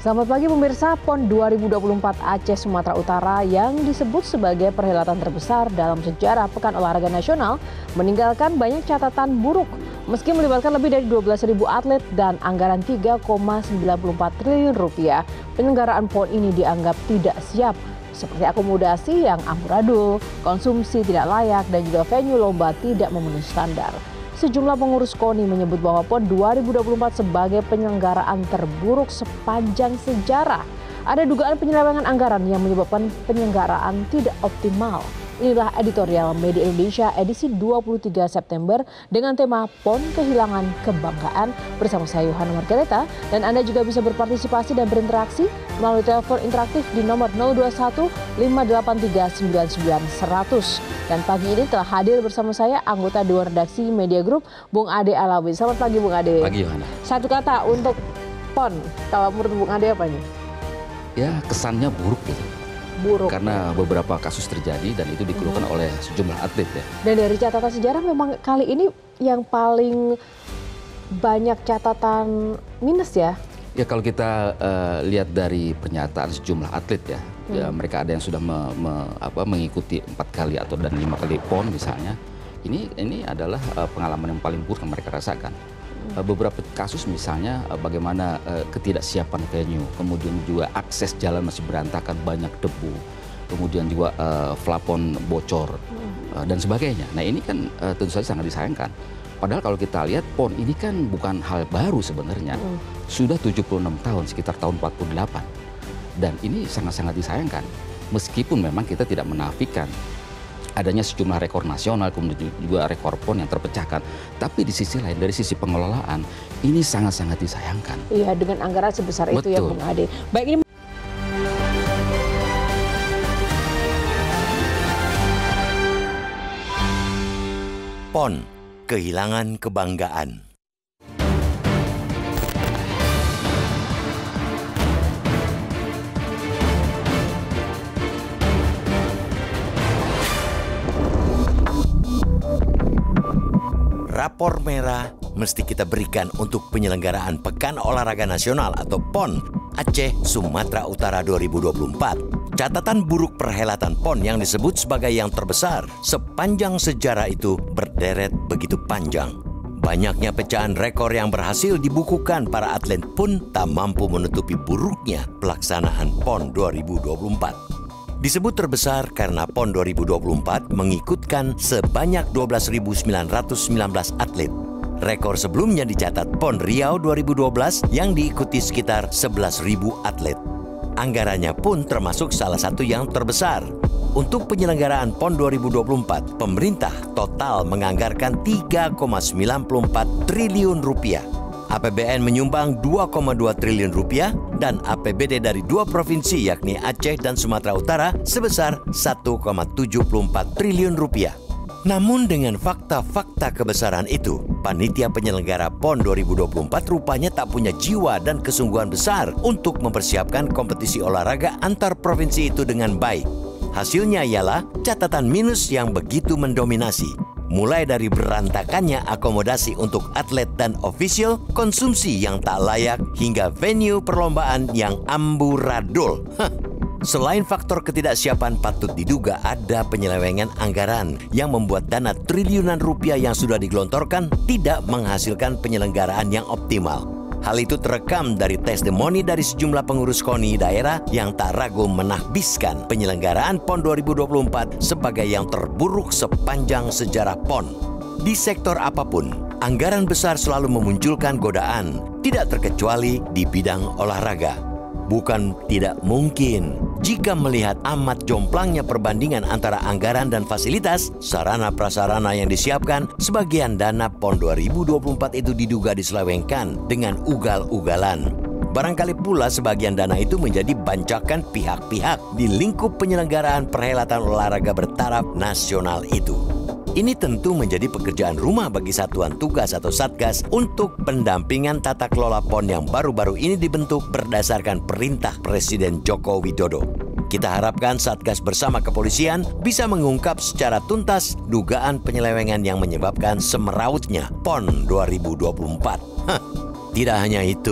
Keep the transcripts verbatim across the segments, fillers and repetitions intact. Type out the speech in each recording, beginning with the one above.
Selamat pagi pemirsa, PON dua ribu dua puluh empat Aceh Sumatera Utara yang disebut sebagai perhelatan terbesar dalam sejarah Pekan Olahraga Nasional meninggalkan banyak catatan buruk. Meski melibatkan lebih dari dua belas ribu atlet dan anggaran tiga koma sembilan empat triliun rupiah, penyelenggaraan PON ini dianggap tidak siap. Seperti akomodasi yang amburadul, konsumsi tidak layak, dan juga venue lomba tidak memenuhi standar. Sejumlah pengurus KONI menyebut bahwa PON dua ribu dua puluh empat sebagai penyelenggaraan terburuk sepanjang sejarah. Ada dugaan penyelewengan anggaran yang menyebabkan penyelenggaraan tidak optimal. Inilah editorial Media Indonesia edisi dua puluh tiga September dengan tema PON Kehilangan Kebanggaan bersama saya Yohana Margareta, dan Anda juga bisa berpartisipasi dan berinteraksi melalui telepon interaktif di nomor nol dua satu lima delapan tiga sembilan sembilan seratus. Dan pagi ini telah hadir bersama saya anggota Dewan Redaksi Media Group, Bung Ade Alawi. Selamat pagi Bung Ade. Pagi Yohana. Satu kata untuk PON, kalau menurut Bung Ade apa ini? Ya, kesannya buruk gitu. Buruk. Karena beberapa kasus terjadi dan itu dikeluhkan hmm. oleh sejumlah atlet ya. Dan dari catatan sejarah memang kali ini yang paling banyak catatan minus ya? Ya kalau kita uh, lihat dari pernyataan sejumlah atlet ya, hmm. ya mereka ada yang sudah me, me, apa, mengikuti empat kali atau dan lima kali PON misalnya. Ini ini adalah uh, pengalaman yang paling buruk yang mereka rasakan. Hmm. Uh, beberapa kasus misalnya uh, bagaimana uh, ketidaksiapan venue, kemudian juga akses jalan masih berantakan, banyak debu, kemudian juga uh, plafon bocor hmm. uh, dan sebagainya. Nah ini kan uh, tentu saja sangat disayangkan. Padahal kalau kita lihat PON ini kan bukan hal baru sebenarnya. Hmm. Sudah tujuh puluh enam tahun, sekitar tahun empat puluh delapan. Dan ini sangat-sangat disayangkan. Meskipun memang kita tidak menafikan adanya sejumlah rekor nasional, kemudian juga rekor PON yang terpecahkan. Tapi di sisi lain, dari sisi pengelolaan, ini sangat-sangat disayangkan. Iya, dengan anggaran sebesar Betul. Itu ya Bung Ade. Baik, ini PON Kehilangan Kebanggaan. Rapor merah mesti kita berikan untuk penyelenggaraan Pekan Olahraga Nasional atau PON Aceh Sumatera Utara dua ribu dua puluh empat. Catatan buruk perhelatan PON yang disebut sebagai yang terbesar sepanjang sejarah itu berderet begitu panjang. Banyaknya pecahan rekor yang berhasil dibukukan para atlet pun tak mampu menutupi buruknya pelaksanaan PON dua ribu dua puluh empat. Disebut terbesar karena PON dua ribu dua puluh empat mengikutkan sebanyak dua belas ribu sembilan ratus sembilan belas atlet. Rekor sebelumnya dicatat PON Riau dua ribu dua belas yang diikuti sekitar sebelas ribu atlet. Anggarannya pun termasuk salah satu yang terbesar. Untuk penyelenggaraan PON dua ribu dua puluh empat, pemerintah total menganggarkan tiga koma sembilan empat triliun rupiah. A P B N menyumbang dua koma dua triliun rupiah dan A P B D dari dua provinsi yakni Aceh dan Sumatera Utara sebesar satu koma tujuh empat triliun rupiah. Namun dengan fakta-fakta kebesaran itu, panitia penyelenggara PON dua ribu dua puluh empat rupanya tak punya jiwa dan kesungguhan besar untuk mempersiapkan kompetisi olahraga antar provinsi itu dengan baik. Hasilnya ialah catatan minus yang begitu mendominasi. Mulai dari berantakannya akomodasi untuk atlet dan ofisial, konsumsi yang tak layak, hingga venue perlombaan yang amburadul. Hah. Selain faktor ketidaksiapan, patut diduga ada penyelewengan anggaran yang membuat dana triliunan rupiah yang sudah digelontorkan tidak menghasilkan penyelenggaraan yang optimal. Hal itu terekam dari testimoni dari sejumlah pengurus KONI daerah yang tak ragu menahbiskan penyelenggaraan PON dua ribu dua puluh empat sebagai yang terburuk sepanjang sejarah PON. Di sektor apapun, anggaran besar selalu memunculkan godaan, tidak terkecuali di bidang olahraga. Bukan tidak mungkin jika melihat amat jomplangnya perbandingan antara anggaran dan fasilitas, sarana prasarana yang disiapkan, sebagian dana PON dua ribu dua puluh empat itu diduga diselewengkan dengan ugal-ugalan. Barangkali pula sebagian dana itu menjadi bancakan pihak-pihak di lingkup penyelenggaraan perhelatan olahraga bertaraf nasional itu. Ini tentu menjadi pekerjaan rumah bagi Satuan Tugas atau Satgas untuk pendampingan tata kelola PON yang baru-baru ini dibentuk berdasarkan perintah Presiden Joko Widodo. Kita harapkan Satgas bersama kepolisian bisa mengungkap secara tuntas dugaan penyelewengan yang menyebabkan semerautnya PON dua ribu dua puluh empat. Hah, tidak hanya itu.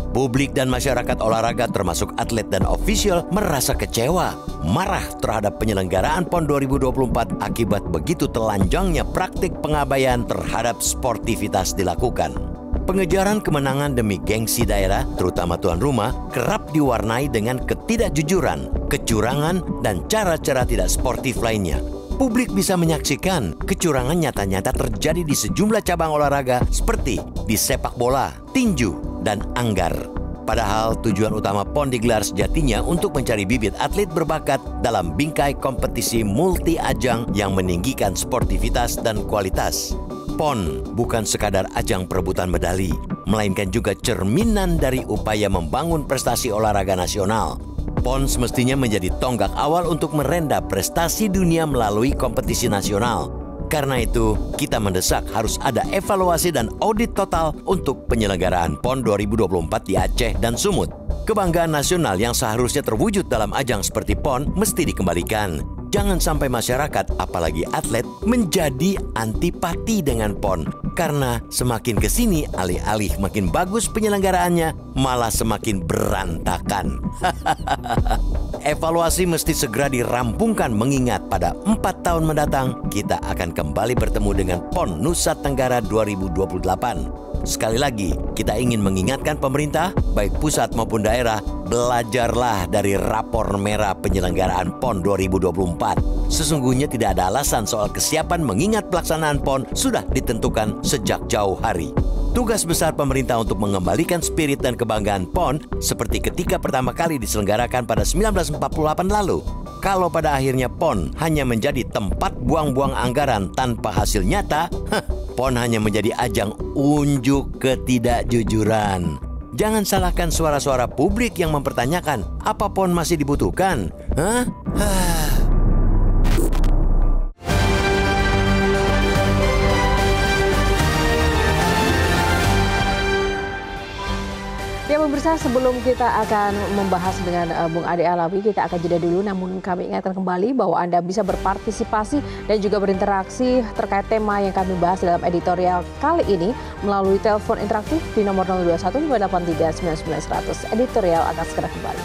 Publik dan masyarakat olahraga termasuk atlet dan ofisial merasa kecewa, marah terhadap penyelenggaraan PON dua ribu dua puluh empat akibat begitu telanjangnya praktik pengabaian terhadap sportivitas dilakukan. Pengejaran kemenangan demi gengsi daerah, terutama tuan rumah, kerap diwarnai dengan ketidakjujuran, kecurangan, dan cara-cara tidak sportif lainnya. Publik bisa menyaksikan kecurangan nyata-nyata terjadi di sejumlah cabang olahraga seperti di sepak bola, tinju, dan anggar. Padahal tujuan utama PON digelar sejatinya untuk mencari bibit atlet berbakat dalam bingkai kompetisi multi ajang yang meninggikan sportivitas dan kualitas. PON bukan sekadar ajang perebutan medali, melainkan juga cerminan dari upaya membangun prestasi olahraga nasional. PON semestinya menjadi tonggak awal untuk merenda prestasi dunia melalui kompetisi nasional. Karena itu, kita mendesak harus ada evaluasi dan audit total untuk penyelenggaraan PON dua ribu dua puluh empat di Aceh dan Sumut. Kebanggaan nasional yang seharusnya terwujud dalam ajang seperti PON mesti dikembalikan. Jangan sampai masyarakat, apalagi atlet, menjadi antipati dengan PON. Karena semakin kesini, alih-alih makin bagus penyelenggaraannya, malah semakin berantakan. Evaluasi mesti segera dirampungkan mengingat pada empat tahun mendatang, kita akan kembali bertemu dengan PON Nusa Tenggara dua ribu dua puluh delapan. Sekali lagi, kita ingin mengingatkan pemerintah, baik pusat maupun daerah, belajarlah dari rapor merah penyelenggaraan PON dua ribu dua puluh empat. Sesungguhnya tidak ada alasan soal kesiapan mengingat pelaksanaan PON sudah ditentukan sejak jauh hari. Tugas besar pemerintah untuk mengembalikan spirit dan kebanggaan PON seperti ketika pertama kali diselenggarakan pada seribu sembilan ratus empat puluh delapan lalu. Kalau pada akhirnya PON hanya menjadi tempat buang-buang anggaran tanpa hasil nyata, heh, PON hanya menjadi ajang unjuk ketidakjujuran. Jangan salahkan suara-suara publik yang mempertanyakan, apa PON masih dibutuhkan? Hah? Ya pemirsa, sebelum kita akan membahas dengan uh, Bung Ade Alawi, kita akan jeda dulu. Namun kami ingatkan kembali bahwa Anda bisa berpartisipasi dan juga berinteraksi terkait tema yang kami bahas dalam editorial kali ini melalui telepon interaktif di nomor nol dua satu lima delapan tiga sembilan sembilan seratus. Editorial akan segera kembali.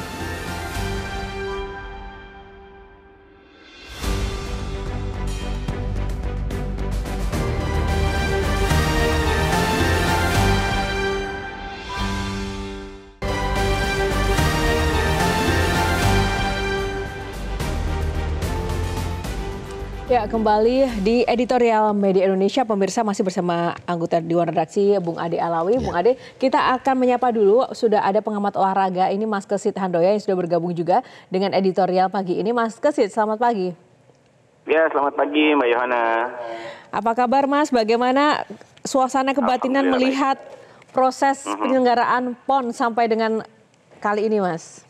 Ya, kembali di editorial Media Indonesia, pemirsa masih bersama anggota Dewan Redaksi Bung Ade Alawi. Ya. Bung Ade, kita akan menyapa dulu, sudah ada pengamat olahraga ini Mas Kesit Handoyo yang sudah bergabung juga dengan editorial pagi ini. Mas Kesit, selamat pagi. Ya, selamat pagi Mbak Yohana. Apa kabar Mas? Bagaimana suasana kebatinan melihat proses uh-huh. penyelenggaraan PON sampai dengan kali ini, Mas?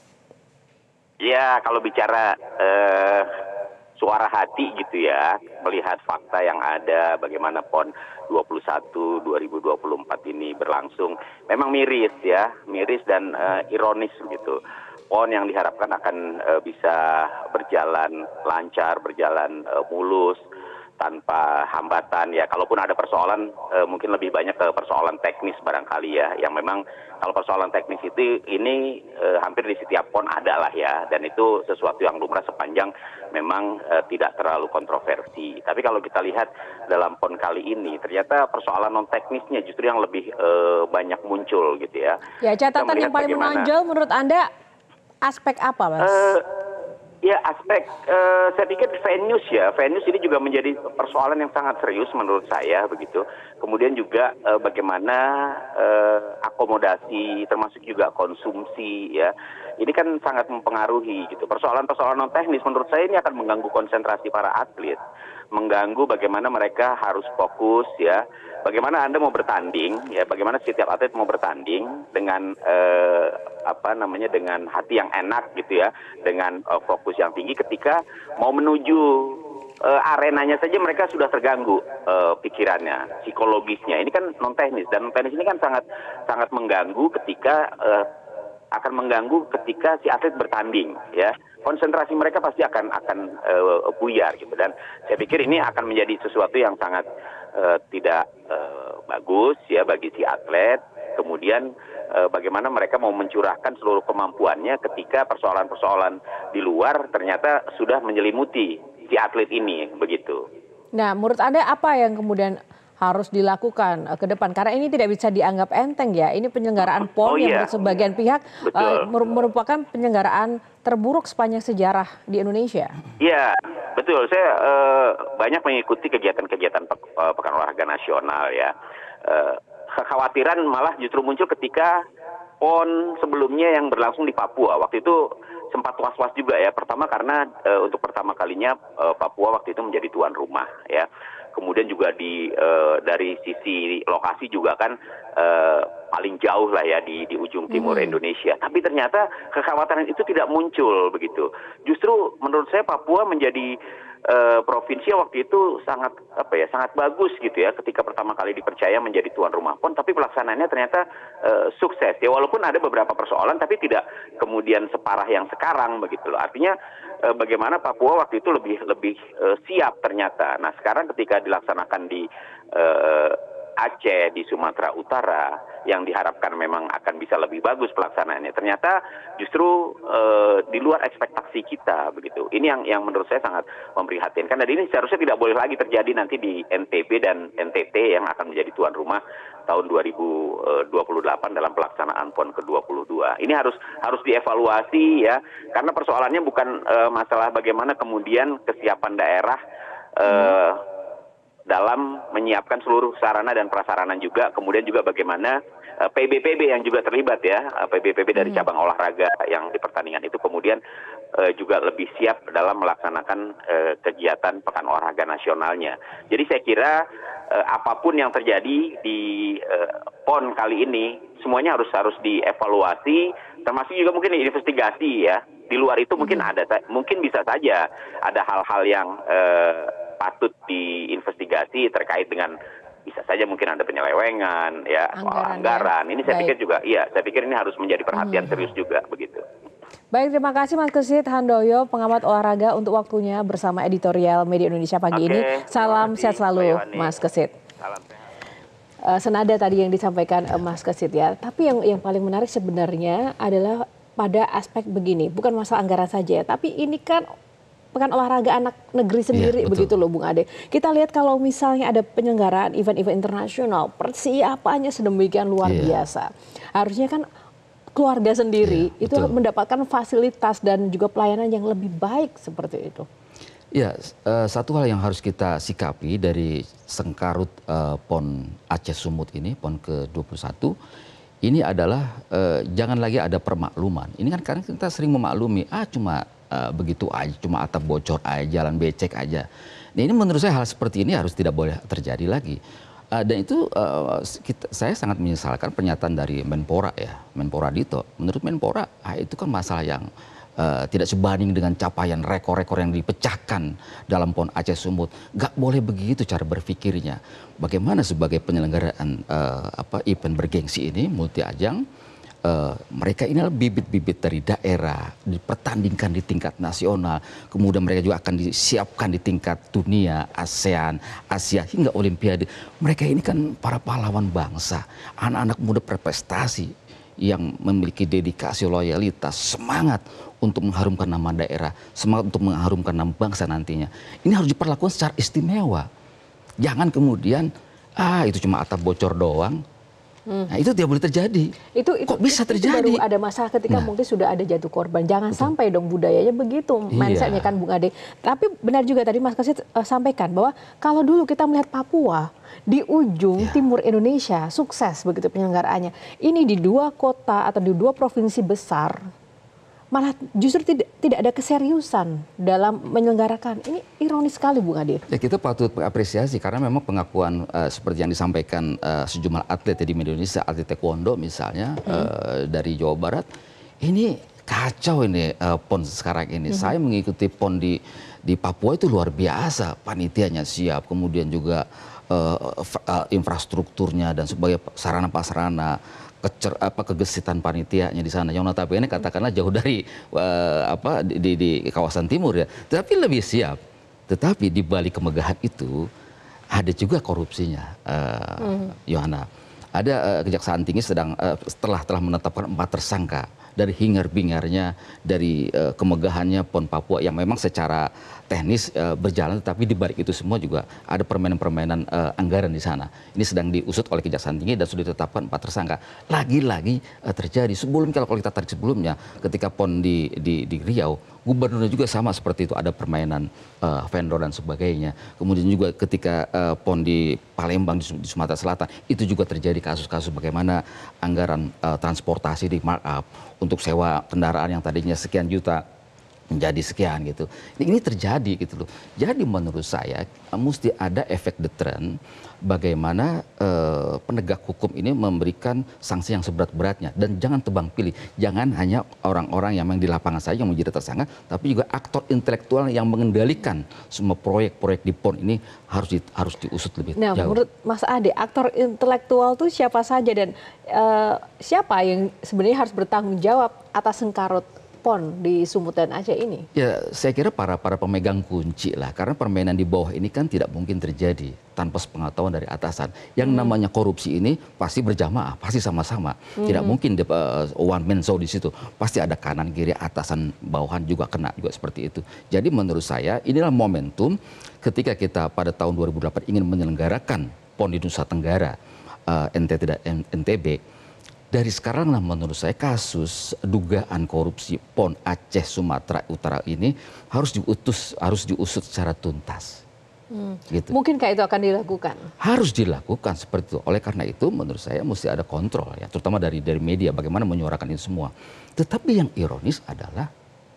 Ya, kalau bicara... Uh... suara hati gitu ya, melihat fakta yang ada, bagaimana PON dua puluh satu dua ribu dua puluh empat ini berlangsung, memang miris ya, miris dan uh, ironis gitu. PON yang diharapkan akan uh, bisa berjalan lancar, berjalan uh, mulus, tanpa hambatan ya. Kalaupun ada persoalan, uh, mungkin lebih banyak ke persoalan teknis barangkali ya, yang memang kalau persoalan teknis itu ini uh, hampir di setiap PON ada lah ya, dan itu sesuatu yang lumrah sepanjang memang uh, tidak terlalu kontroversi. Tapi kalau kita lihat dalam PON kali ini, ternyata persoalan non teknisnya justru yang lebih uh, banyak muncul gitu ya. Ya, catatan yang paling bagaimana... menonjol menurut Anda aspek apa, Mas? Uh, Ya, aspek uh, saya pikir venue ya, venue ini juga menjadi persoalan yang sangat serius menurut saya begitu. Kemudian juga uh, bagaimana uh, akomodasi, termasuk juga konsumsi ya. Ini kan sangat mempengaruhi gitu. Persoalan-persoalan non teknis menurut saya ini akan mengganggu konsentrasi para atlet, mengganggu bagaimana mereka harus fokus ya. Bagaimana Anda mau bertanding ya, bagaimana setiap atlet mau bertanding dengan eh, apa namanya dengan hati yang enak gitu ya, dengan eh, fokus yang tinggi ketika mau menuju eh, arenanya saja mereka sudah terganggu eh, pikirannya, psikologisnya. Ini kan non teknis, dan non teknis ini kan sangat sangat mengganggu ketika eh, akan mengganggu ketika si atlet bertanding ya. Konsentrasi mereka pasti akan akan uh, buyar gitu, dan saya pikir ini akan menjadi sesuatu yang sangat uh, tidak uh, bagus ya bagi si atlet. Kemudian uh, bagaimana mereka mau mencurahkan seluruh kemampuannya ketika persoalan-persoalan di luar ternyata sudah menyelimuti si atlet ini, begitu. Nah, menurut Anda apa yang kemudian harus dilakukan uh, ke depan? Karena ini tidak bisa dianggap enteng ya. Ini penyelenggaraan P O N Oh, yang iya. menurut sebagian pihak uh, merupakan penyelenggaraan terburuk sepanjang sejarah di Indonesia. Iya, betul. Saya uh, banyak mengikuti kegiatan-kegiatan pe uh, Pekan Olahraga Nasional ya. Uh, kekhawatiran malah justru muncul ketika P O N sebelumnya yang berlangsung di Papua. Waktu itu sempat was-was juga ya. Pertama karena uh, untuk pertama kalinya uh, Papua waktu itu menjadi tuan rumah ya. Kemudian juga di uh, dari sisi lokasi juga kan uh, paling jauh lah ya di di ujung timur hmm. Indonesia. Tapi ternyata kekhawatiran itu tidak muncul begitu. Justru menurut saya Papua menjadi uh, provinsi yang waktu itu sangat apa ya sangat bagus gitu ya ketika pertama kali dipercaya menjadi tuan rumah P O N. Tapi pelaksanaannya ternyata uh, sukses ya, walaupun ada beberapa persoalan tapi tidak kemudian separah yang sekarang begitu loh. Artinya uh, bagaimana Papua waktu itu lebih lebih uh, siap ternyata. Nah sekarang ketika dilaksanakan di uh, Aceh, di Sumatera Utara yang diharapkan memang akan bisa lebih bagus pelaksanaannya, ternyata justru uh, di luar ekspektasi kita begitu. Ini yang yang menurut saya sangat memprihatinkan, dan ini seharusnya tidak boleh lagi terjadi nanti di N T B dan N T T yang akan menjadi tuan rumah tahun dua ribu dua puluh delapan dalam pelaksanaan P O N ke dua puluh dua. Ini harus harus dievaluasi ya, karena persoalannya bukan uh, masalah bagaimana kemudian kesiapan daerah uh, hmm. dalam menyiapkan seluruh sarana dan prasarana juga, kemudian juga bagaimana uh, P B P B yang juga terlibat ya, uh, P B P B dari hmm. cabang olahraga yang di pertandingan itu kemudian uh, juga lebih siap dalam melaksanakan uh, kegiatan Pekan Olahraga Nasionalnya. Jadi saya kira uh, apapun yang terjadi di uh, P O N kali ini semuanya harus harus dievaluasi, termasuk juga mungkin investigasi ya. Di luar itu mungkin hmm. ada, mungkin bisa saja ada hal-hal yang uh, patut diinvestigasi terkait dengan bisa saja mungkin ada penyelewengan ya, anggaran, soal anggaran. Ya. Ini saya Baik. pikir juga, iya, saya pikir ini harus menjadi perhatian hmm. serius juga begitu. Baik, terima kasih Mas Kesit Handoyo, pengamat olahraga untuk waktunya bersama editorial Media Indonesia pagi okay, ini. Salam sehat selalu, Mas Kesit. Salam sehat. Uh, senada tadi yang disampaikan uh, Mas Kesit ya. Tapi yang yang paling menarik sebenarnya adalah pada aspek begini, bukan masalah anggaran saja, tapi ini kan Pekan Olahraga Anak Negeri sendiri ya, begitu loh Bung Ade. Kita lihat kalau misalnya ada penyelenggaraan event-event internasional, persiapannya sedemikian luar ya. biasa. Harusnya kan keluarga sendiri ya, itu betul. mendapatkan fasilitas dan juga pelayanan yang lebih baik seperti itu. Ya, uh, satu hal yang harus kita sikapi dari sengkarut uh, P O N Aceh Sumut ini, P O N ke dua puluh satu, ini adalah uh, jangan lagi ada permakluman. Ini kan karena kita sering memaklumi, ah cuma Uh, begitu aja, cuma atap bocor aja, jalan becek aja. Nah ini menurut saya hal seperti ini harus tidak boleh terjadi lagi. Uh, dan itu uh, kita, saya sangat menyesalkan pernyataan dari Menpora ya, Menpora Dito. Menurut Menpora, ah, itu kan masalah yang uh, tidak sebanding dengan capaian rekor-rekor yang dipecahkan dalam P O N Aceh Sumut. Gak boleh begitu cara berpikirnya. Bagaimana sebagai penyelenggaraan uh, apa event bergengsi ini, multi ajang, Uh, mereka ini adalah bibit-bibit dari daerah, dipertandingkan di tingkat nasional, kemudian mereka juga akan disiapkan di tingkat dunia, ASEAN, Asia, hingga Olimpiade. Mereka ini kan para pahlawan bangsa, anak-anak muda berprestasi yang memiliki dedikasi, loyalitas, semangat untuk mengharumkan nama daerah, semangat untuk mengharumkan nama bangsa nantinya. Ini harus diperlakukan secara istimewa. Jangan kemudian, ah itu cuma atap bocor doang. Hmm. Nah, itu tidak boleh terjadi. Itu, itu kok bisa itu, terjadi? Itu baru ada masalah ketika nah. mungkin sudah ada jatuh korban. Jangan betul. sampai dong budayanya begitu mindsetnya iya. kan Bung Ade. Tapi benar juga tadi Mas Kesit uh, sampaikan bahwa kalau dulu kita melihat Papua di ujung yeah. timur Indonesia sukses begitu penyelenggaraannya. Ini di dua kota atau di dua provinsi besar malah justru tidak tidak ada keseriusan dalam menyelenggarakan. Ini ironis sekali Bung Ade. Ya, kita patut mengapresiasi karena memang pengakuan uh, seperti yang disampaikan uh, sejumlah atlet di Indonesia, atlet taekwondo misalnya hmm. uh, dari Jawa Barat, ini kacau ini uh, P O N sekarang ini. Hmm. Saya mengikuti P O N di di Papua itu luar biasa, panitianya siap, kemudian juga uh, uh, infrastrukturnya dan sebagai sarana prasarana. Kecer, apa kegesitan panitianya di sana yang notabene katakanlah jauh dari uh, apa di, di, di kawasan timur ya, tetapi lebih siap. Tetapi di balik kemegahan itu ada juga korupsinya, uh, mm. Yohana. ada uh, Kejaksaan Tinggi sedang uh, setelah telah menetapkan empat tersangka dari hingar-bingarnya, dari uh, kemegahannya PON Papua yang memang secara teknis uh, berjalan, tetapi di balik itu semua juga ada permainan-permainan uh, anggaran di sana. Ini sedang diusut oleh Kejaksaan Tinggi dan sudah ditetapkan empat tersangka. Lagi-lagi uh, terjadi sebelum kalau kita tarik sebelumnya, ketika PON di, di, di Riau, gubernurnya juga sama seperti itu, ada permainan uh, vendor dan sebagainya. Kemudian juga ketika uh, PON di Palembang di, di Sumatera Selatan, itu juga terjadi kasus-kasus bagaimana anggaran uh, transportasi di markup untuk sewa kendaraan yang tadinya sekian juta menjadi sekian gitu. Ini terjadi gitu loh. Jadi menurut saya mesti ada efek deteran bagaimana eh, penegak hukum ini memberikan sanksi yang seberat-beratnya dan jangan tebang pilih. Jangan hanya orang-orang yang memang di lapangan saja yang menjadi tersangka, tapi juga aktor intelektual yang mengendalikan semua proyek-proyek di PON ini harus di, harus diusut lebih nah, jauh. Nah, menurut Mas Ade, aktor intelektual itu siapa saja dan eh, siapa yang sebenarnya harus bertanggung jawab atas sengkarut PON di Sumut dan Aceh ini? Ya, saya kira para para pemegang kunci lah, karena permainan di bawah ini kan tidak mungkin terjadi tanpa sepengetahuan dari atasan. Yang hmm. namanya korupsi ini pasti berjamaah, pasti sama-sama. Hmm. Tidak mungkin the, uh, one man show di situ. Pasti ada kanan kiri, atasan, bawahan juga kena juga seperti itu. Jadi menurut saya inilah momentum ketika kita pada tahun dua ribu delapan ingin menyelenggarakan PON di Nusa Tenggara, uh, N T T dan N T B. Dari sekarang lah menurut saya kasus dugaan korupsi PON Aceh Sumatera Utara ini harus diutus, harus diusut secara tuntas. Hmm. Gitu. Mungkinkah itu akan dilakukan? Harus dilakukan seperti itu. Oleh karena itu menurut saya mesti ada kontrol ya, terutama dari dari media bagaimana menyuarakan ini semua. Tetapi yang ironis adalah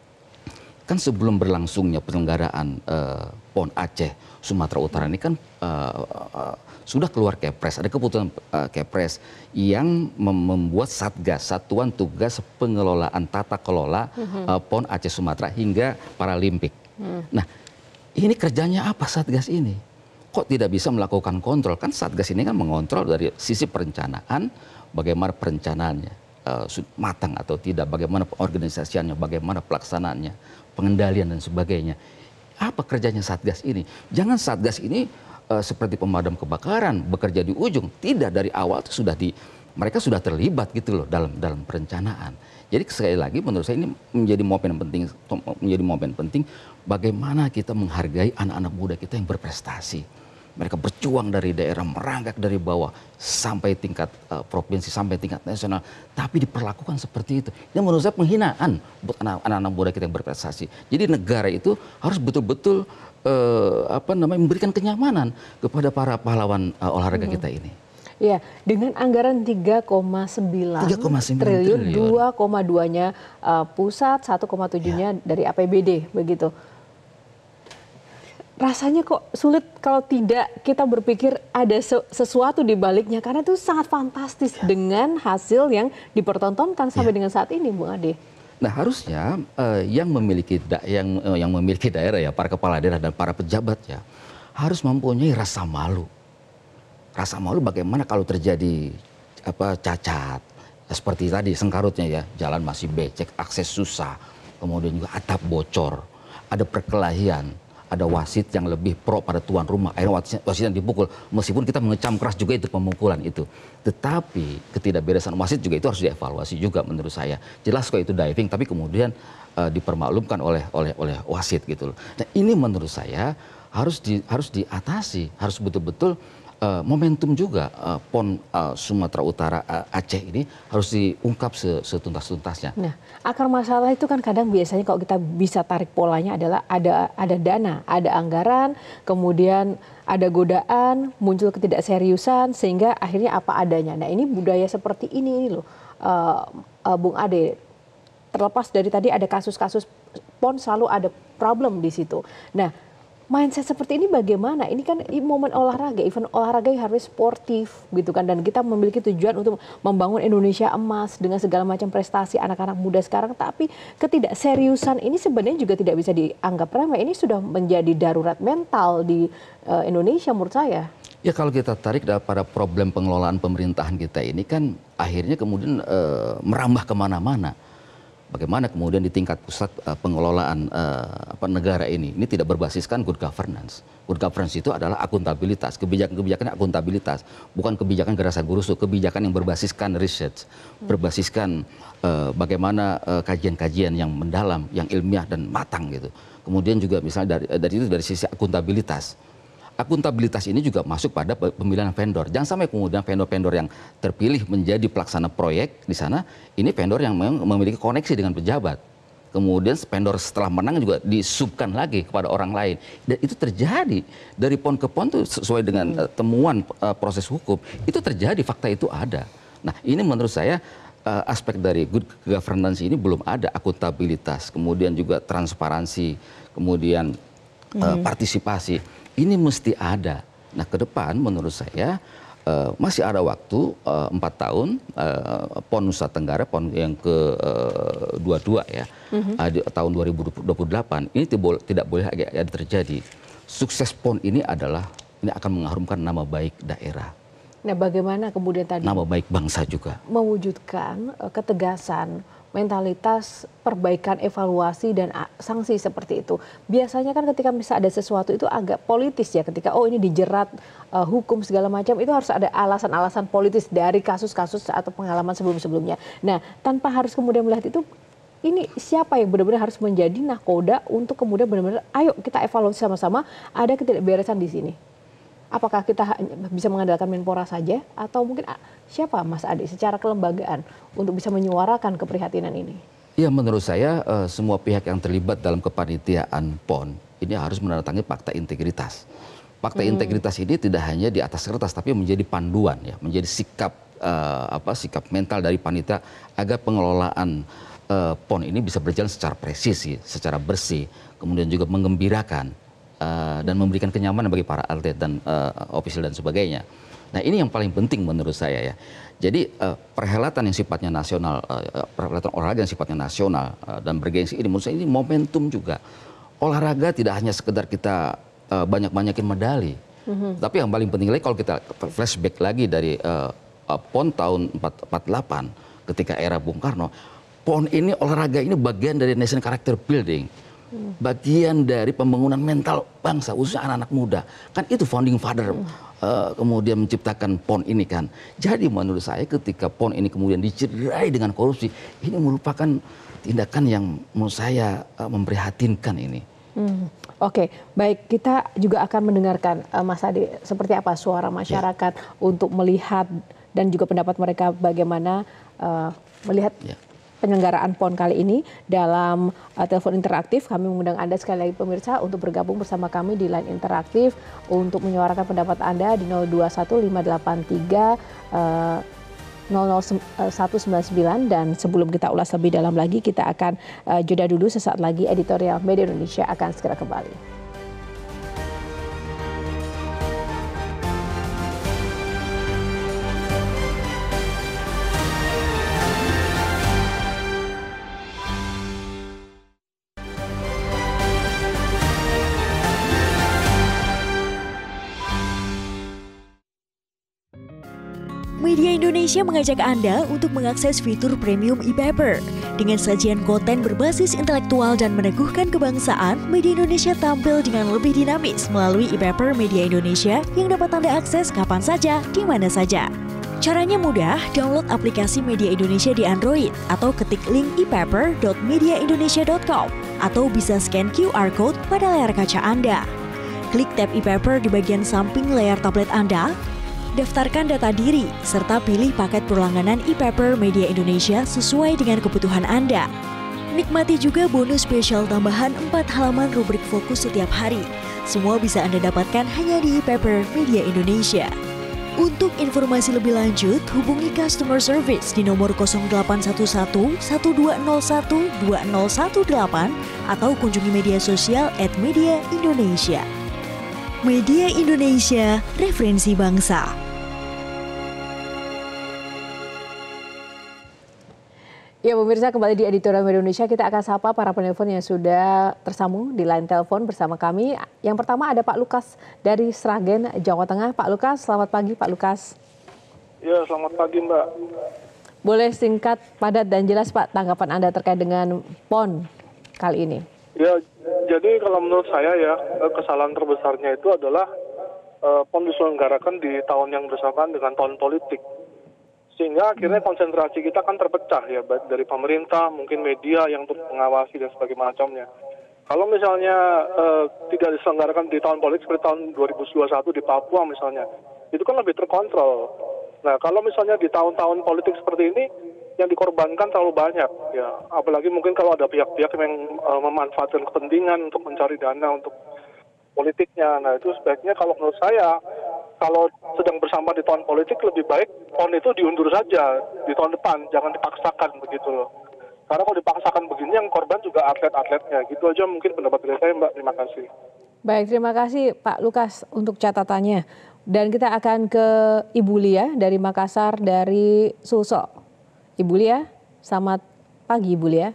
kan sebelum berlangsungnya penyelenggaraan uh, PON Aceh Sumatera Utara ini kan uh, uh, sudah keluar Kepres, ada keputusan uh, Kepres yang mem membuat Satgas, Satuan Tugas Pengelolaan Tata Kelola mm-hmm. uh, PON Aceh Sumatera hingga Paralimpik. Mm. Nah, ini kerjanya apa Satgas ini? Kok tidak bisa melakukan kontrol? Kan Satgas ini kan mengontrol dari sisi perencanaan, bagaimana perencanaannya uh, matang atau tidak, bagaimana organisasiannya, bagaimana pelaksanaannya, pengendalian dan sebagainya. Apa kerjanya Satgas ini? Jangan Satgas ini uh, seperti pemadam kebakaran bekerja di ujung. Tidak, dari awal itu sudah di mereka sudah terlibat gitu loh dalam dalam perencanaan. Jadi sekali lagi menurut saya ini menjadi momen penting menjadi momen penting bagaimana kita menghargai anak-anak muda kita yang berprestasi. Mereka berjuang dari daerah, merangkak dari bawah sampai tingkat uh, provinsi, sampai tingkat nasional. Tapi diperlakukan seperti itu. Ini menurut saya penghinaan buat anak-anak muda kita yang berprestasi. Jadi negara itu harus betul-betul uh, apa namanya memberikan kenyamanan kepada para pahlawan uh, olahraga hmm. kita ini. Ya, dengan anggaran tiga koma sembilan triliun, dua koma dua-nya uh, pusat, satu koma tujuh-nya ya. Dari A P B D, begitu. Rasanya kok sulit kalau tidak kita berpikir ada sesuatu di baliknya, karena itu sangat fantastis ya. Dengan hasil yang dipertontonkan sampai ya. Dengan saat ini, Bung Ade. Nah, harusnya uh, yang memiliki da yang uh, yang memiliki daerah ya, para kepala daerah dan para pejabat ya, harus mempunyai rasa malu. Rasa malu bagaimana kalau terjadi apa cacat ya, seperti tadi sengkarutnya ya, jalan masih becek, akses susah, kemudian juga atap bocor, ada perkelahian. Ada wasit yang lebih pro pada tuan rumah, akhirnya wasit, wasit yang dipukul, meskipun kita mengecam keras juga itu pemukulan itu. Tetapi ketidakberesan wasit juga itu harus dievaluasi juga menurut saya. Jelas kok itu diving, tapi kemudian uh, dipermaklumkan oleh oleh oleh wasit gitu loh. Nah ini menurut saya harus di, harus diatasi, harus betul-betul uh, momentum juga uh, PON uh, Sumatera Utara uh, Aceh ini harus diungkap setuntas-tuntasnya. Nah, akar masalah itu kan kadang biasanya kalau kita bisa tarik polanya adalah ada ada dana, ada anggaran, kemudian ada godaan, muncul ketidakseriusan sehingga akhirnya apa adanya. Nah, ini budaya seperti ini, ini loh, uh, uh, Bung Ade. Terlepas dari tadi ada kasus-kasus PON selalu ada problem di situ. Nah, mindset seperti ini bagaimana? Ini kan momen olahraga, event olahraga yang harus sportif gitu kan. Dan kita memiliki tujuan untuk membangun Indonesia emas dengan segala macam prestasi anak-anak muda sekarang. Tapi ketidakseriusan ini sebenarnya juga tidak bisa dianggap remeh. Ini sudah menjadi darurat mental di uh, Indonesia menurut saya. Ya kalau kita tarik pada problem pengelolaan pemerintahan kita ini kan akhirnya kemudian uh, merambah kemana-mana. bagaimana kemudian di tingkat pusat uh, pengelolaan uh, apa, negara ini, ini tidak berbasiskan good governance. Good governance itu adalah akuntabilitas, kebijakan-kebijakan akuntabilitas, bukan kebijakan gerasa gerusu, kebijakan yang berbasiskan research, berbasiskan uh, bagaimana uh, kajian-kajian yang mendalam, yang ilmiah dan matang gitu. Kemudian juga misalnya dari, dari itu dari sisi akuntabilitas. Akuntabilitas ini juga masuk pada pemilihan vendor. Jangan sampai kemudian vendor-vendor yang terpilih menjadi pelaksana proyek di sana, ini vendor yang memiliki koneksi dengan pejabat. Kemudian vendor setelah menang juga disubkan lagi kepada orang lain. Dan itu terjadi dari pon ke pon itu sesuai dengan uh, temuan uh, proses hukum. Itu terjadi, fakta itu ada. Nah ini menurut saya uh, aspek dari good governance ini belum ada, akuntabilitas, kemudian juga transparansi, kemudian uh, partisipasi. Ini mesti ada. Nah ke depan menurut saya Uh, masih ada waktu uh, empat tahun uh, PON Nusa Tenggara, PON yang ke dua puluh dua ya, mm-hmm. uh, di tahun dua ribu dua puluh delapan ini tidak, tidak boleh ada terjadi. Sukses PON ini adalah ini akan mengharumkan nama baik daerah. Nah, bagaimana kemudian tadi nama baik bangsa juga mewujudkan uh, ketegasan, mentalitas, perbaikan, evaluasi dan sanksi seperti itu. Biasanya kan ketika misalnya ada sesuatu itu agak politis ya, ketika oh ini dijerat uh, hukum segala macam, itu harus ada alasan-alasan politis dari kasus-kasus atau pengalaman sebelum-sebelumnya. Nah, tanpa harus kemudian melihat itu, ini siapa yang benar-benar harus menjadi nahkoda untuk kemudian benar-benar ayo kita evaluasi sama-sama ada ketidakberesan di sini. Apakah kita bisa mengandalkan Menpora saja atau mungkin siapa Mas Ade secara kelembagaan untuk bisa menyuarakan keprihatinan ini? Ya menurut saya uh, semua pihak yang terlibat dalam kepanitiaan PON ini harus menandatangani fakta integritas. Fakta hmm. integritas ini tidak hanya di atas kertas tapi menjadi panduan ya, menjadi sikap uh, apa sikap mental dari panitia agar pengelolaan uh, PON ini bisa berjalan secara presisi, secara bersih, kemudian juga menggembirakan. Uh, dan memberikan kenyamanan bagi para atlet dan uh, ofisial dan sebagainya. Nah ini yang paling penting menurut saya ya. Jadi uh, perhelatan yang sifatnya nasional, uh, perhelatan olahraga yang sifatnya nasional uh, dan bergengsi ini menurut saya ini momentum juga. Olahraga tidak hanya sekedar kita uh, banyak-banyakin medali, mm-hmm. tapi yang paling penting lagi kalau kita flashback lagi dari uh, uh, PON tahun empat puluh delapan ketika era Bung Karno, PON ini olahraga ini bagian dari nation character building. Bagian dari pembangunan mental bangsa, khususnya anak-anak muda. Kan itu founding father hmm. uh, kemudian menciptakan PON ini kan. Jadi menurut saya ketika PON ini kemudian dicederai dengan korupsi, ini merupakan tindakan yang menurut saya uh, memprihatinkan ini. Hmm. Oke, okay. Baik, kita juga akan mendengarkan uh, Mas Ade seperti apa suara masyarakat ya. Untuk melihat dan juga pendapat mereka bagaimana uh, melihat ya. Penyelenggaraan PON kali ini dalam uh, telepon interaktif. Kami mengundang Anda sekali lagi pemirsa untuk bergabung bersama kami di line interaktif untuk menyuarakan pendapat Anda di nol dua satu lima delapan tiga nol nol satu sembilan sembilan. Dan sebelum kita ulas lebih dalam lagi, kita akan uh, jeda dulu. Sesaat lagi editorial Media Indonesia akan segera kembali. Media Indonesia mengajak Anda untuk mengakses fitur premium e-paper. Dengan sajian konten berbasis intelektual dan meneguhkan kebangsaan, Media Indonesia tampil dengan lebih dinamis melalui e-paper Media Indonesia yang dapat Anda akses kapan saja, di mana saja. Caranya mudah, download aplikasi Media Indonesia di Android atau ketik link e paper dot media indonesia dot com atau bisa scan Q R code pada layar kaca Anda. Klik tab e-paper di bagian samping layar tablet Anda. Daftarkan data diri, serta pilih paket perlangganan e-paper Media Indonesia sesuai dengan kebutuhan Anda. Nikmati juga bonus spesial tambahan empat halaman rubrik fokus setiap hari. Semua bisa Anda dapatkan hanya di e-paper Media Indonesia. Untuk informasi lebih lanjut, hubungi customer service di nomor nol delapan satu satu satu dua nol satu dua nol satu delapan atau kunjungi media sosial at Media Indonesia. Media Indonesia, referensi bangsa. Ya pemirsa, kembali di editorial Media Indonesia, kita akan sapa para penelpon yang sudah tersambung di line telepon bersama kami. Yang pertama ada Pak Lukas dari Sragen, Jawa Tengah. Pak Lukas, selamat pagi Pak Lukas. Ya, selamat pagi Mbak. Boleh singkat, padat, dan jelas Pak tanggapan Anda terkait dengan P O N kali ini. Ya, jadi kalau menurut saya ya, kesalahan terbesarnya itu adalah uh, P O N diselenggarakan di tahun yang bersamaan dengan tahun politik. Sehingga akhirnya konsentrasi kita kan terpecah ya, baik dari pemerintah, mungkin media yang turut mengawasi dan sebagainya macamnya. Kalau misalnya uh, tidak diselenggarakan di tahun politik seperti tahun dua ribu dua puluh satu di Papua misalnya, itu kan lebih terkontrol. Nah, kalau misalnya di tahun-tahun politik seperti ini, yang dikorbankan terlalu banyak, ya. Apalagi mungkin kalau ada pihak-pihak yang uh, memanfaatkan kepentingan untuk mencari dana untuk politiknya. Nah, itu sebaiknya kalau menurut saya, kalau sedang bersama di tahun politik, lebih baik P O N itu diundur saja di tahun depan, jangan dipaksakan begitu loh. Karena kalau dipaksakan begini, yang korban juga atlet-atletnya. Gitu aja mungkin pendapat dari saya, Mbak. Terima kasih. Baik, terima kasih Pak Lukas untuk catatannya. Dan kita akan ke Ibu Lia dari Makassar, dari Sulsel. Ibu Lia, selamat pagi Ibu Lia.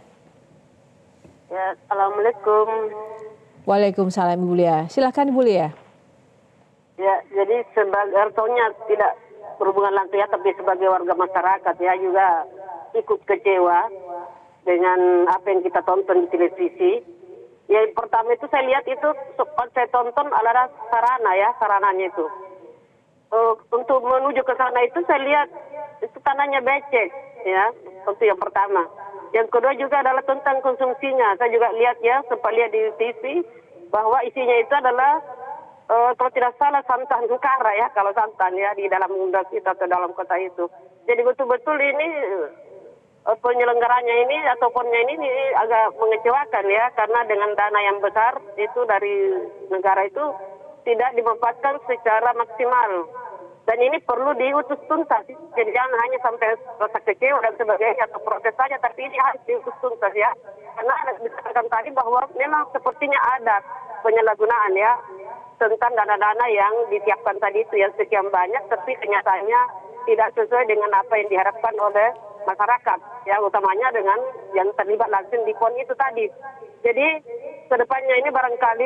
Ya, Assalamualaikum. Waalaikumsalam Ibu Lia. Silakan Ibu Lia. Ya, jadi sebagai artinya tidak berhubungan langsung ya, tapi sebagai warga masyarakat ya juga ikut kecewa dengan apa yang kita tonton di televisi. Ya, pertama itu saya lihat itu saya tonton adalah sarana ya, sarananya itu. Uh, untuk menuju ke sana itu saya lihat itu tanahnya becek ya, itu yang pertama. Yang kedua juga adalah tentang konsumsinya. Saya juga lihat ya, sempat lihat di T V bahwa isinya itu adalah uh, kalau tidak salah santan Ankara ya, kalau santan ya di dalam undang kita atau dalam kota itu. Jadi betul-betul ini uh, penyelenggaranya ini atau ponnya ini, ini agak mengecewakan ya, karena dengan dana yang besar itu dari negara itu tidak dimanfaatkan secara maksimal. Dan ini perlu diutus tuntas. Jadi jangan hanya sampai rasa kecewa dan sebagainya atau protes saja, tapi ini harus diutus tuntas ya. Karena dikatakan tadi bahwa memang sepertinya ada penyalahgunaan ya tentang dana-dana yang disiapkan tadi itu yang sekian banyak, tapi kenyataannya tidak sesuai dengan apa yang diharapkan oleh masyarakat ya, utamanya dengan yang terlibat langsung di P O N itu tadi. Jadi kedepannya ini barangkali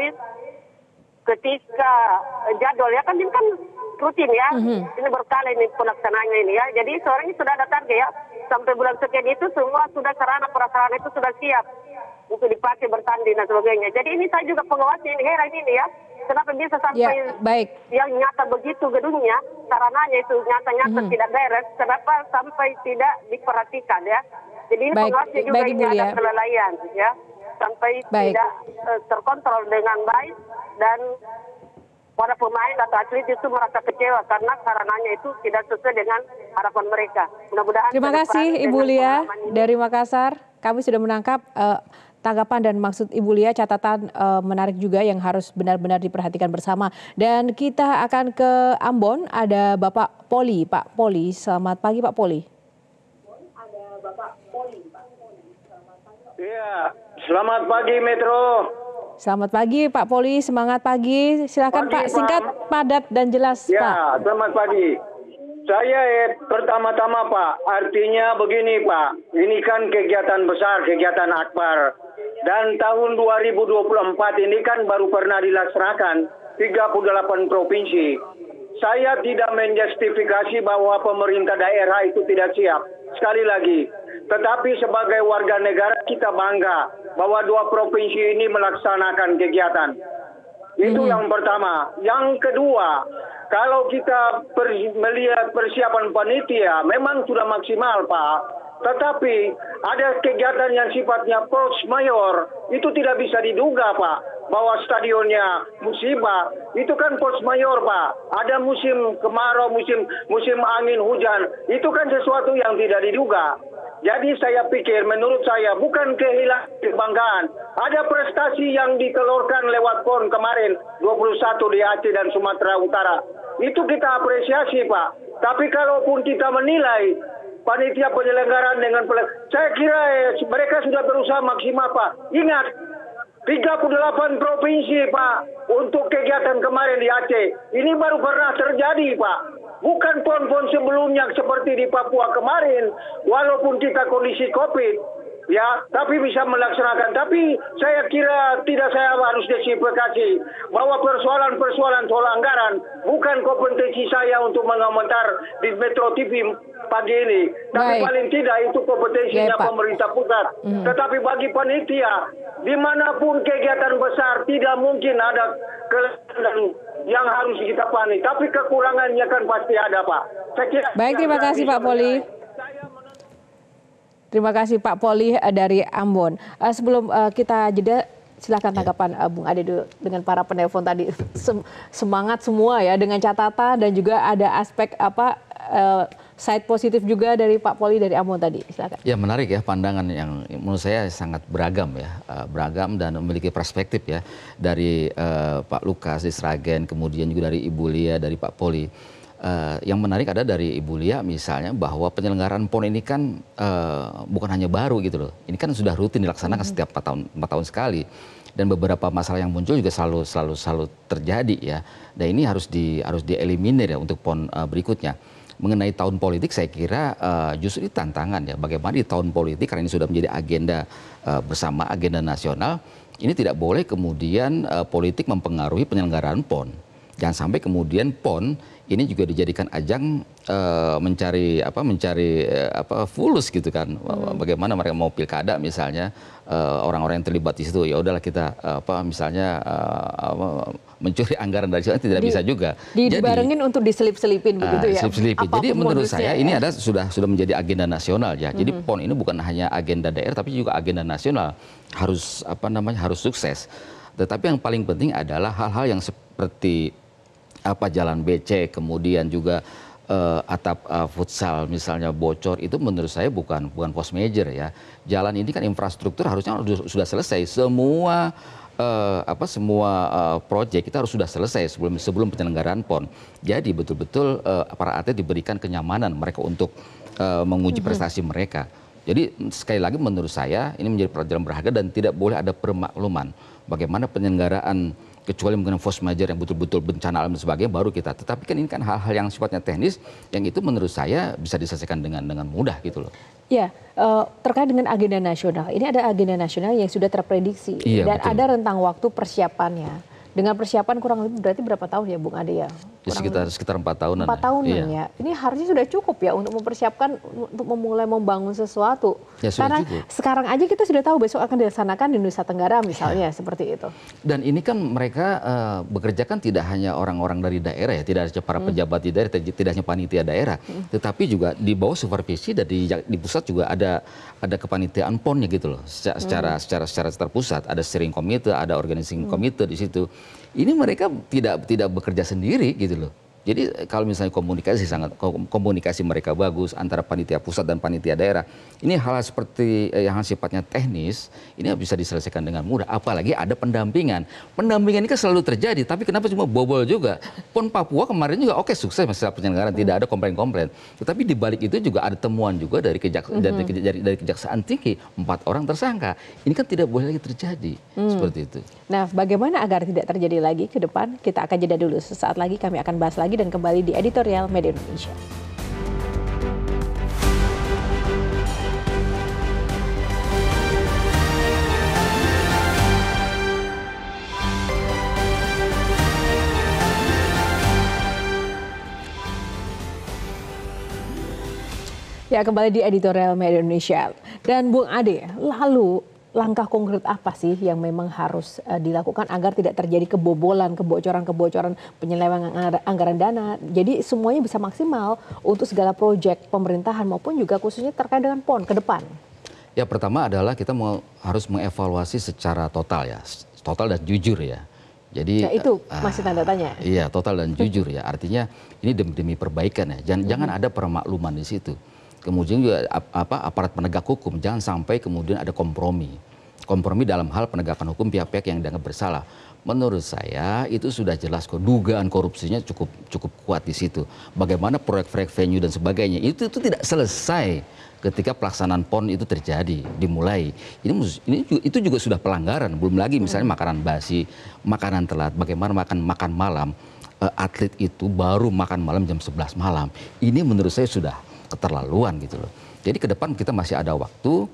ketika jadwal ya kan ini kan rutin ya, mm-hmm. ini berkala ini pelaksanaannya ini ya. Jadi seorang ini sudah ada target ya, sampai bulan sekian itu semua sudah sarana prasarana itu sudah siap untuk dipakai bertanding dan sebagainya. Jadi ini saya juga pengawas ini heran ini ya, kenapa bisa sampai ya, baik. yang nyata begitu gedungnya, sarananya itu nyata-nyata mm-hmm. tidak beres, kenapa sampai tidak diperhatikan ya. Jadi ini baik. pengawasnya juga baik, ini ada kelalaian ya, sampai baik. tidak uh, terkontrol dengan baik, dan para pemain atau atlet itu merasa kecewa karena sarananya itu tidak sesuai dengan harapan mereka. Mudah-mudahan. Terima kasih Ibu Lia dari Makassar. Kami sudah menangkap uh, tanggapan dan maksud Ibu Lia, catatan uh, menarik juga yang harus benar-benar diperhatikan bersama. Dan kita akan ke Ambon, ada Bapak Poli. Pak Poli, selamat pagi Pak Poli. Ada Bapak Poli, Pak Poli. Selamat pagi. Iya, selamat pagi Metro. Selamat pagi Pak Poli, semangat pagi. Silakan pagi, Pak, singkat, Pak. Padat dan jelas ya, Pak. Ya, selamat pagi. Saya eh, pertama-tama Pak, artinya begini Pak, ini kan kegiatan besar, kegiatan akbar. Dan tahun dua ribu dua puluh empat ini kan baru pernah dilaksanakan tiga puluh delapan provinsi. Saya tidak menjustifikasi bahwa pemerintah daerah itu tidak siap. Sekali lagi, tetapi sebagai warga negara kita bangga bahwa dua provinsi ini melaksanakan kegiatan. Itu hmm. yang pertama. Yang kedua, kalau kita per, melihat persiapan panitia, memang sudah maksimal Pak. Tetapi ada kegiatan yang sifatnya force mayor, itu tidak bisa diduga Pak. Bahwa stadionnya musibah, itu kan force mayor Pak. Ada musim kemarau, musim musim angin hujan, itu kan sesuatu yang tidak diduga. Jadi saya pikir, menurut saya bukan kehilangan kebanggaan. Ada prestasi yang dikeluarkan lewat P O N kemarin, dua puluh satu di Aceh dan Sumatera Utara. Itu kita apresiasi Pak. Tapi kalaupun kita menilai panitia penyelenggaraan dengan saya kira eh, mereka sudah berusaha maksimal Pak. Ingat, tiga puluh delapan provinsi Pak untuk kegiatan kemarin di Aceh. Ini baru pernah terjadi Pak. Bukan P O N-P O N sebelumnya seperti di Papua kemarin. Walaupun kita kondisi COVID. ya, tapi bisa melaksanakan. Tapi saya kira tidak saya harus desifikasi bahwa persoalan-persoalan soal anggaran bukan kompetensi saya untuk mengomentar di Metro T V pagi ini. Tapi Baik. paling tidak itu kompetensinya Ya, Pak. pemerintah pusat. Mm. Tetapi bagi panitia, dimanapun kegiatan besar tidak mungkin ada kelemahan yang harus kita panik. Tapi kekurangannya kan pasti ada, Pak. Saya kira Baik, terima kasih Pak Poli. Terima kasih Pak Poli dari Ambon. Uh, sebelum uh, kita jeda, silakan tanggapan uh, Bung Ade dulu dengan para penelpon tadi. Sem semangat semua ya, dengan catatan dan juga ada aspek apa uh, side positif juga dari Pak Poli dari Ambon tadi. Silakan. Ya, menarik ya, pandangan yang menurut saya sangat beragam ya, uh, beragam dan memiliki perspektif ya, dari uh, Pak Lukas di Sragen, kemudian juga dari Ibu Lia, dari Pak Poli. Uh, yang menarik ada dari Ibu Lia misalnya bahwa penyelenggaraan P O N ini kan uh, bukan hanya baru gitu loh. Ini kan sudah rutin dilaksanakan mm-hmm. setiap empat tahun, empat tahun sekali. Dan beberapa masalah yang muncul juga selalu selalu selalu terjadi ya. Dan ini harus di harus dieliminir ya untuk P O N uh, berikutnya. Mengenai tahun politik saya kira uh, justru ini tantangan ya. Bagaimana di tahun politik karena ini sudah menjadi agenda uh, bersama, agenda nasional, ini tidak boleh kemudian uh, politik mempengaruhi penyelenggaraan P O N. Jangan sampai kemudian P O N ini juga dijadikan ajang uh, mencari apa mencari uh, apa fulus gitu kan. Hmm. Bagaimana mereka mau pilkada misalnya orang-orang uh, yang terlibat di situ ya udahlah kita uh, apa misalnya uh, mencuri anggaran dari situ tidak di, bisa juga. Dibarengin untuk diselip-selipin uh, begitu ya. Selip-selipin. Jadi menurut saya ya? ini ada sudah sudah menjadi agenda nasional ya. Jadi hmm. P O N ini bukan hanya agenda daerah tapi juga agenda nasional. Harus apa namanya harus sukses. Tetapi yang paling penting adalah hal-hal yang seperti apa jalan becek, kemudian juga uh, atap uh, futsal misalnya bocor, itu menurut saya bukan bukan post major ya. Jalan ini kan infrastruktur harusnya sudah selesai. Semua uh, apa semua uh, proyek kita harus sudah selesai sebelum sebelum penyelenggaraan P O N. Jadi betul-betul uh, para atlet diberikan kenyamanan mereka untuk uh, menguji prestasi mm-hmm. mereka. Jadi sekali lagi menurut saya ini menjadi pelajaran berharga dan tidak boleh ada permakluman bagaimana penyelenggaraan kecuali mengenai force major yang betul-betul bencana alam dan sebagainya baru kita. Tetapi kan ini kan hal-hal yang sifatnya teknis yang itu menurut saya bisa diselesaikan dengan dengan mudah gitu loh. Ya, uh, terkait dengan agenda nasional. Ini ada agenda nasional yang sudah terprediksi iya, dan betul. ada rentang waktu persiapannya. Dengan persiapan kurang lebih berarti berapa tahun ya Bung Ade ya? Di sekitar sekitar empat tahunan. Empat tahunan iya. ya. Ini harusnya sudah cukup ya untuk mempersiapkan untuk memulai membangun sesuatu. Ya, Karena cukup. sekarang aja kita sudah tahu besok akan dilaksanakan di Nusa Tenggara misalnya ya. Seperti itu. Dan ini kan mereka uh, bekerja kan tidak hanya orang-orang dari daerah ya, tidak hanya para pejabat di daerah, tidak hanya panitia daerah, hmm. tetapi juga di bawah supervisi dan di, di pusat juga ada ada kepanitiaan P O N-nya gitu loh. Secara, hmm. secara secara secara terpusat ada steering committee, ada organizing hmm. committee di situ. Ini mereka tidak tidak bekerja sendiri gitu loh. Jadi kalau misalnya komunikasi sangat komunikasi mereka bagus antara panitia pusat dan panitia daerah. Ini hal seperti eh, yang sifatnya teknis ini bisa diselesaikan dengan mudah. Apalagi ada pendampingan. Pendampingan ini kan selalu terjadi. Tapi kenapa cuma bobol juga? P O N Papua kemarin juga oke okay, sukses masalah penyelenggaraan, tidak ada komplain-komplain. Tetapi di balik itu juga ada temuan juga dari, kejaks mm-hmm. dari, dari, dari kejaksaan tinggi empat orang tersangka. Ini kan tidak boleh lagi terjadi mm. seperti itu. Nah, bagaimana agar tidak terjadi lagi ke depan? Kita akan jeda dulu. Sesaat lagi kami akan bahas lagi dan kembali di Editorial Media Indonesia. Ya, kembali di Editorial Media Indonesia. Dan Bung Ade, lalu langkah konkret apa sih yang memang harus uh, dilakukan agar tidak terjadi kebobolan, kebocoran-kebocoran penyelewengan anggaran dana. Jadi semuanya bisa maksimal untuk segala proyek pemerintahan maupun juga khususnya terkait dengan P O N ke depan. Ya, pertama adalah kita mau harus mengevaluasi secara total ya, total dan jujur ya. Jadi ya, itu masih tanda tanya. Uh, iya, total dan jujur ya. Artinya ini demi demi perbaikan ya. Jangan hmm. jangan ada permakluman di situ. Kemudian juga apa aparat penegak hukum jangan sampai kemudian ada kompromi. Kompromi dalam hal penegakan hukum pihak-pihak yang dianggap bersalah. Menurut saya itu sudah jelas kok, dugaan korupsinya cukup cukup kuat di situ. Bagaimana proyek-proyek venue dan sebagainya itu itu tidak selesai ketika pelaksanaan P O N itu terjadi, dimulai. Ini ini itu juga sudah pelanggaran, belum lagi misalnya makanan basi, makanan telat, bagaimana makan makan malam atlet itu baru makan malam jam sebelas malam. Ini menurut saya sudah keterlaluan gitu loh. Jadi ke depan kita masih ada waktu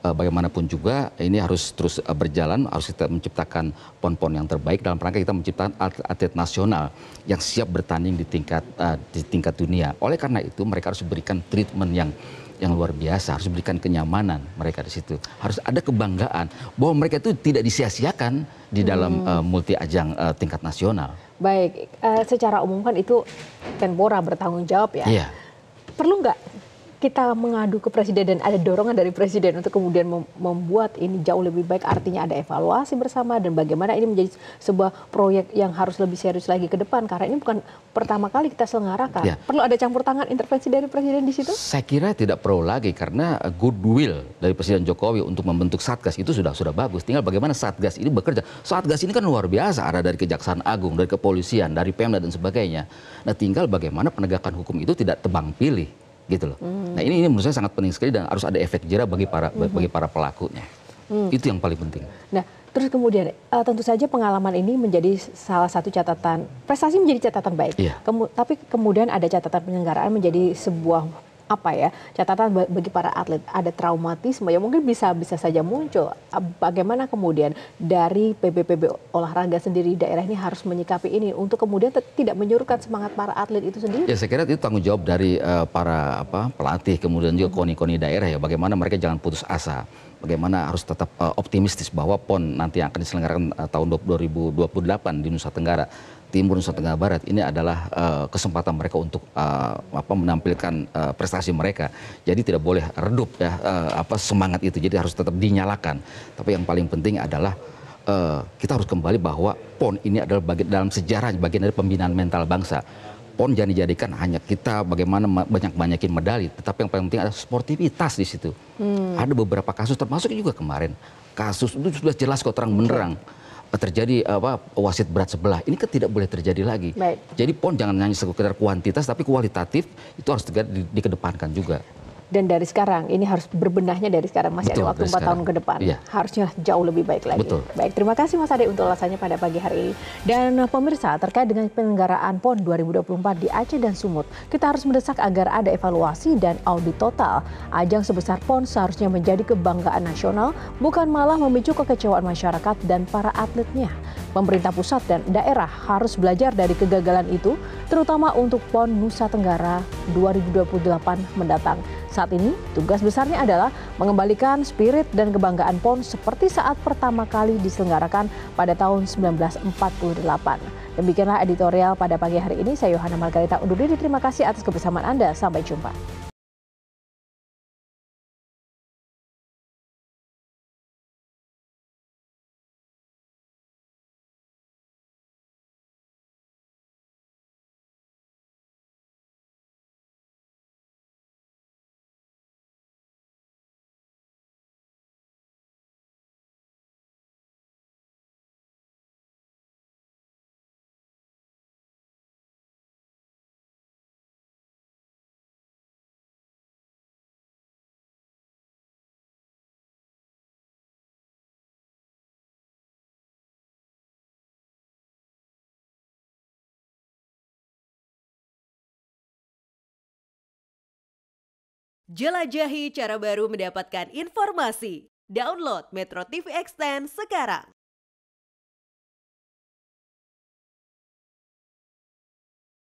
uh, bagaimanapun juga ini harus terus uh, berjalan, harus kita menciptakan pon-pon yang terbaik dalam rangka kita menciptakan atlet nasional yang siap bertanding di tingkat uh, di tingkat dunia. Oleh karena itu mereka harus berikan treatment yang yang luar biasa, harus berikan kenyamanan mereka di situ. Harus ada kebanggaan bahwa mereka itu tidak disia-siakan di dalam hmm. uh, multi ajang uh, tingkat nasional. Baik, uh, secara umum kan itu Menpora bertanggung jawab ya. Iya. Perlu nggak kita mengadu ke presiden dan ada dorongan dari presiden untuk kemudian mem membuat ini jauh lebih baik, artinya ada evaluasi bersama dan bagaimana ini menjadi sebuah proyek yang harus lebih serius lagi ke depan karena ini bukan pertama kali kita selenggarakan. Ya. Perlu ada campur tangan intervensi dari presiden di situ? Saya kira tidak perlu lagi karena goodwill dari Presiden Jokowi untuk membentuk Satgas itu sudah sudah bagus. Tinggal bagaimana Satgas ini bekerja. Satgas ini kan luar biasa, ada dari Kejaksaan Agung, dari Kepolisian, dari Pemda dan sebagainya. Nah, tinggal bagaimana penegakan hukum itu tidak tebang pilih. Gitu loh. Hmm. Nah ini, ini menurut saya sangat penting sekali dan harus ada efek jera bagi para hmm. bagi para pelakunya. Hmm. Itu yang paling penting. Nah terus kemudian uh, tentu saja pengalaman ini menjadi salah satu catatan, prestasi menjadi catatan baik. Yeah. Kemu tapi kemudian ada catatan penyelenggaraan menjadi sebuah apa ya catatan bagi para atlet, ada traumatisme yang mungkin bisa bisa saja muncul. Bagaimana kemudian dari P B P B olahraga sendiri daerah ini harus menyikapi ini untuk kemudian tidak menyuruhkan semangat para atlet itu sendiri? Ya saya kira itu tanggung jawab dari uh, para apa pelatih kemudian juga koni-koni daerah ya, bagaimana mereka jangan putus asa. Bagaimana harus tetap uh, optimistis bahwa PON nanti yang akan diselenggarakan uh, tahun dua ribu dua puluh delapan di Nusa Tenggara Timur, Nusa Tenggara Barat ini adalah uh, kesempatan mereka untuk uh, apa menampilkan uh, prestasi mereka. Jadi tidak boleh redup ya uh, apa semangat itu. Jadi harus tetap dinyalakan. Tapi yang paling penting adalah uh, kita harus kembali bahwa PON ini adalah bagian dalam sejarah, bagian dari pembinaan mental bangsa. PON jangan dijadikan hanya kita bagaimana banyak-banyakin medali, tetapi yang paling penting ada sportivitas di situ. Hmm. Ada beberapa kasus termasuk juga kemarin kasus itu sudah jelas kok terang benderang terjadi apa wasit berat sebelah. Ini kan tidak boleh terjadi lagi. Baik. Jadi PON jangan hanya sekedar kuantitas tapi kualitatif itu harus tegak di, dikedepankan juga. Dan dari sekarang ini harus berbenahnya dari sekarang, masih Betul, ada waktu empat tahun ke depan. Iya. Harusnya jauh lebih baik lagi. Betul. Baik, terima kasih Mas Ade untuk ulasannya pada pagi hari ini. Dan pemirsa, terkait dengan penyelenggaraan PON dua ribu dua puluh empat di Aceh dan Sumut, kita harus mendesak agar ada evaluasi dan audit total. Ajang sebesar PON seharusnya menjadi kebanggaan nasional, bukan malah memicu kekecewaan masyarakat dan para atletnya. Pemerintah pusat dan daerah harus belajar dari kegagalan itu, terutama untuk PON Nusa Tenggara dua ribu dua puluh delapan mendatang. Saat ini, tugas besarnya adalah mengembalikan spirit dan kebanggaan PON seperti saat pertama kali diselenggarakan pada tahun seribu sembilan ratus empat puluh delapan. Demikianlah editorial pada pagi hari ini. Saya Yohana Margarita undur diri. Terima kasih atas kebersamaan Anda. Sampai jumpa. Jelajahi cara baru mendapatkan informasi. Download Metro T V Extend sekarang.